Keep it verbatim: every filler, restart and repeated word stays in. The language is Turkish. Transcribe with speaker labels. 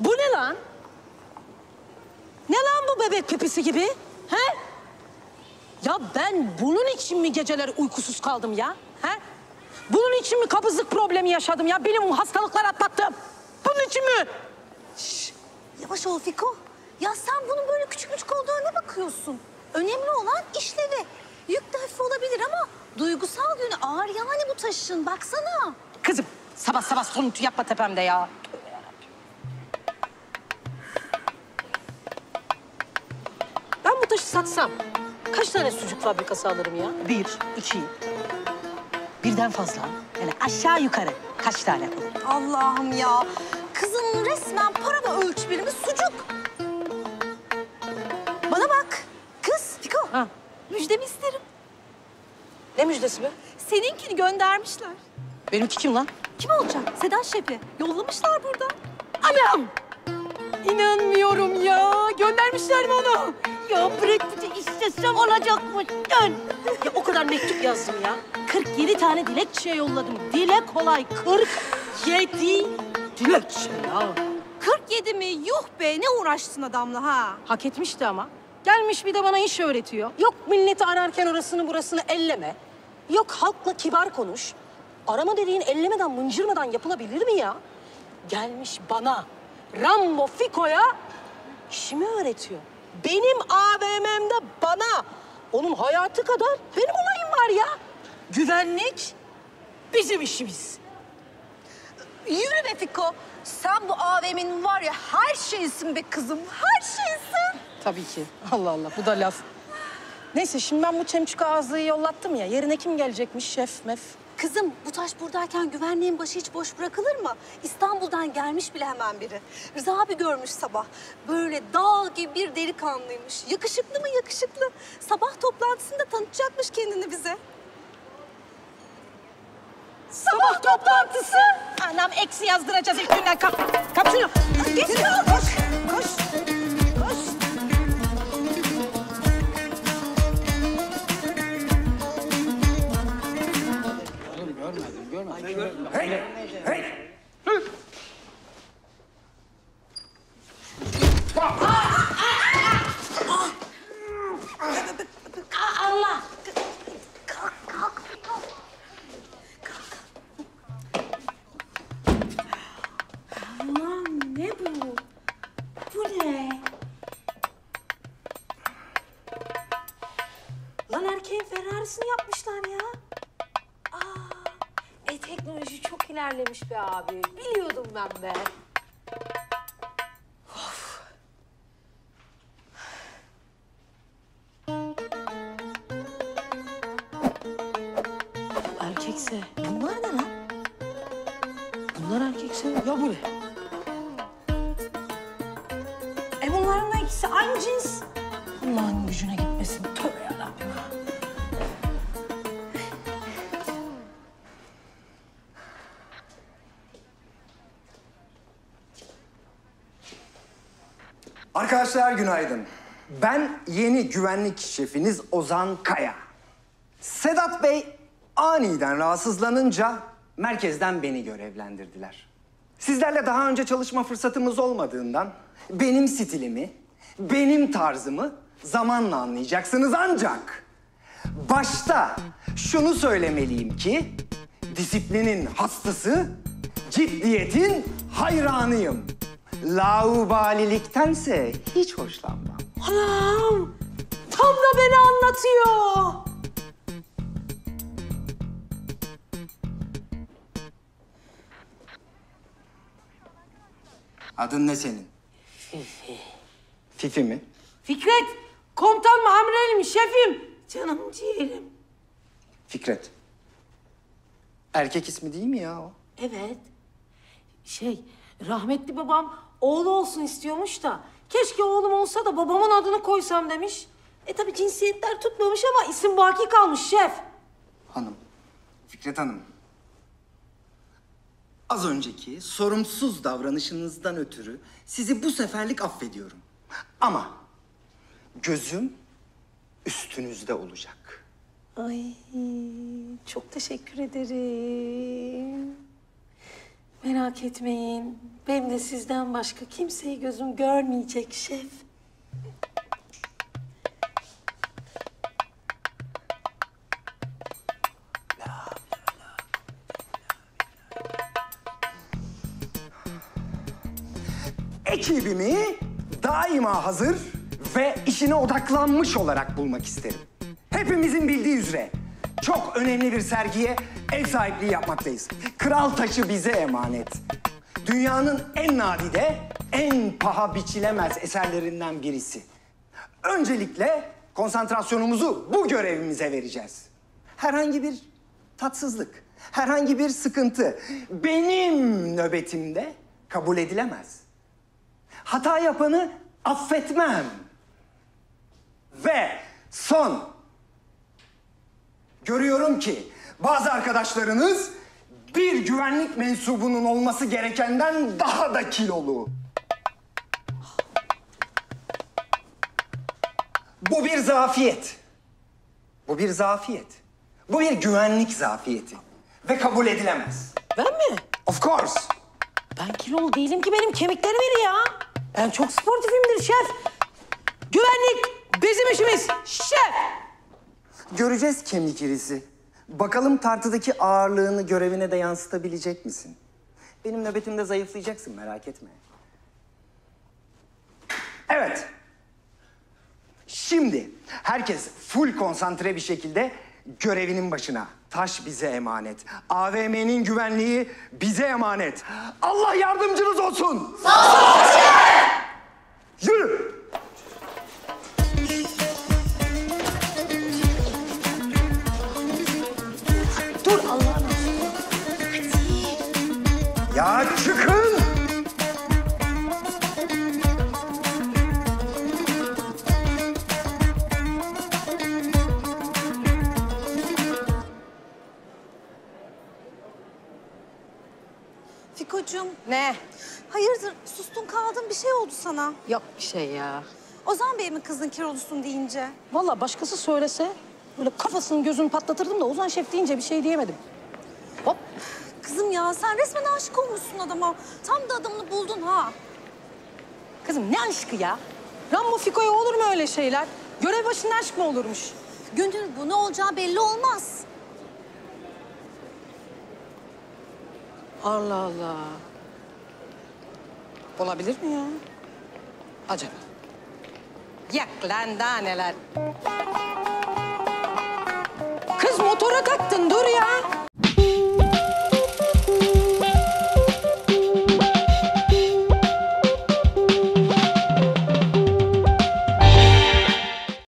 Speaker 1: Bu ne lan? Ne lan bu bebek pipisi gibi? He? Ya ben bunun için mi geceleri uykusuz kaldım ya? He? Bunun için mi kabızlık problemi yaşadım ya? Benim hastalıklar atlattım. Bunun için mi?
Speaker 2: Şş, yavaş ol Fiko. Ya sen bunun böyle küçük küçük olduğuna ne bakıyorsun? Önemli olan işlevi. Yük de hafif olabilir ama duygusal yönü ağır yani bu taşın. Baksana.
Speaker 1: Kızım sabah sabah sonuç yapma tepemde ya. Ben bu taşı satsam kaç tane sucuk fabrikası alırım ya? Bir, iki, birden fazla. Yani aşağı yukarı kaç tane alırım?
Speaker 2: Allah'ım ya. Kızın resmen para ve ölçü birimi sucuk. Bana bak. Kız Fiko.
Speaker 1: Ha.
Speaker 2: Müjdemi isterim.
Speaker 1: Ne müjdesi be?
Speaker 2: Seninkini göndermişler.
Speaker 1: Benimki kim lan?
Speaker 2: Kim olacak? Sedat Şef'i. Yollamışlar burada.
Speaker 1: Anam! İnanmıyorum ya. Göndermişler mi onu? Ya Brad Pitt'i istesem olacakmış. Dön. Ya o kadar mektup yazdım ya. kırk yedi tane dilekçe yolladım. Dile kolay. kırk yedi dilekçe ya.
Speaker 2: kırk yedi mi? Yuh be, ne uğraştın adamla ha?
Speaker 1: Hak etmişti ama. Gelmiş bir de bana iş öğretiyor. Yok milleti ararken orasını burasını elleme. Yok halkla kibar konuş. Arama dediğin ellemeden, mıncırmadan yapılabilir mi ya? Gelmiş bana, Rambo Fiko'ya işimi öğretiyor. Benim A V M'mde bana, onun hayatı kadar benim olayım var ya. Güvenlik bizim işimiz.
Speaker 2: Yürü be Fiko. Sen bu A V M'nin var ya her şeysin be kızım, her şeysin.
Speaker 1: Tabii ki. Allah Allah, bu da laf. Neyse şimdi ben bu çemçük ağızlıyı yollattım ya. Yerine kim gelecekmiş? Şef, mef.
Speaker 2: Kızım bu taş buradayken güvenliğin başı hiç boş bırakılır mı? İstanbul'dan gelmiş bile hemen biri. Rıza abi görmüş sabah. Böyle dağ gibi bir delikanlıymış. Yakışıklı mı yakışıklı? Sabah toplantısında tanıtacakmış kendini bize.
Speaker 1: Sabah toplantısı. Anam eksi yazdıracağız ilk günden. Kap, kap şunu.
Speaker 2: Geç kaldık. Koş. Koş.
Speaker 3: Görmedim, görmedim. Hey, hey!
Speaker 1: Allah.
Speaker 2: Kalk, kalk. Kalk.
Speaker 1: Aman ne bu? Bu ne? Lan erkeğin Ferrari'sini yapmışlar ya.
Speaker 4: Aa, e teknoloji çok ilerlemiş be abi. Biliyordum ben be.
Speaker 1: Of. Erkekse bunlar ne lan? Bunlar erkekse ya bu ne? E bunların da ikisi aynı cins. Allah'ın gücüne gitmesin. Tövbe yarabbim.
Speaker 3: Arkadaşlar günaydın. Ben yeni güvenlik şefiniz Ozan Kaya. Sedat Bey aniden rahatsızlanınca merkezden beni görevlendirdiler. Sizlerle daha önce çalışma fırsatımız olmadığından benim stilimi, benim tarzımı zamanla anlayacaksınız ancak başta şunu söylemeliyim ki disiplinin hastası, ciddiyetin hayranıyım. Laubaliliktense hiç hoşlanmam.
Speaker 1: Anam! Tam da beni anlatıyor.
Speaker 3: Adın ne senin?
Speaker 1: Fifi.
Speaker 3: Fifi mi?
Speaker 1: Fikret, komutan mı, amirim, mi, şefim? Canım ciğerim.
Speaker 3: Fikret. Erkek ismi değil mi ya o?
Speaker 1: Evet. Şey, rahmetli babam oğlu olsun istiyormuş da... ...keşke oğlum olsa da babamın adını koysam demiş. E tabii cinsiyetler tutmamış ama isim baki kalmış şef.
Speaker 3: Hanım, Fikret Hanım. Az önceki sorumsuz davranışınızdan ötürü sizi bu seferlik affediyorum. Ama gözüm üstünüzde olacak.
Speaker 1: Ay çok teşekkür ederim. Merak etmeyin. Benim de sizden başka kimseyi gözüm görmeyecek şef.
Speaker 3: Ekibimi daima hazır ve işine odaklanmış olarak bulmak isterim. Hepimizin bildiği üzere çok önemli bir sergiye ev sahipliği yapmaktayız. Kral taşı bize emanet. Dünyanın en nadide, en paha biçilemez eserlerinden birisi. Öncelikle konsantrasyonumuzu bu görevimize vereceğiz. Herhangi bir tatsızlık, herhangi bir sıkıntı benim nöbetimde kabul edilemez. Hata yapanı affetmem. Ve son. Görüyorum ki bazı arkadaşlarınız bir güvenlik mensubunun olması gerekenden daha da kilolu. Bu bir zafiyet. Bu bir zafiyet. Bu bir güvenlik zafiyeti. Ve kabul edilemez.
Speaker 1: Ben mi?
Speaker 3: Of course.
Speaker 1: Ben kilolu değilim ki, benim kemiklerim iri ya. Ben çok sportifimdir şef. Güvenlik bizim işimiz şef.
Speaker 3: Göreceğiz kemik irisi. Bakalım tartıdaki ağırlığını görevine de yansıtabilecek misin? Benim nöbetimde zayıflayacaksın, merak etme. Evet. Şimdi herkes full konsantre bir şekilde görevinin başına. Taş bize emanet. A V M'nin güvenliği bize emanet. Allah yardımcınız olsun. Sağ olun şef. Yürü.
Speaker 1: Dur Allah'ım.
Speaker 3: Ya çıkın.
Speaker 2: Fikocuğum,
Speaker 1: Ne?
Speaker 2: hayırdır sustun kaldın, bir şey oldu sana.
Speaker 1: Yok bir şey ya.
Speaker 2: Ozan Bey mi kızdın kilolusun deyince?
Speaker 1: Vallahi başkası söylese böyle kafasını gözünü patlatırdım da Ozan şef deyince bir şey diyemedim. Hop.
Speaker 2: Kızım ya sen resmen aşık olmuşsun adama. Tam da adamını buldun ha.
Speaker 1: Kızım ne aşkı ya? Rambo Fiko'ya olur mu öyle şeyler? Görev başında aşk mı olurmuş?
Speaker 2: Gönül bu ne olacağı belli olmaz.
Speaker 1: Allah Allah. Olabilir mi ya? Acaba? Yak lan daha neler. Kız motora taktın, dur ya.